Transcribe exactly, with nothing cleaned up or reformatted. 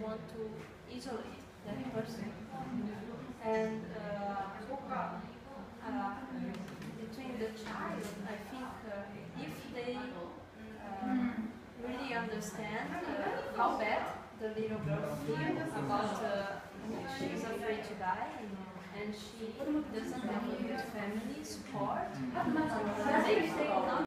want to isolate that person. And uh, uh, between the child, I think uh, if they uh, really understand uh, how bad the little girl feels about uh, she's afraid to die and she doesn't have a good family support, they, they will not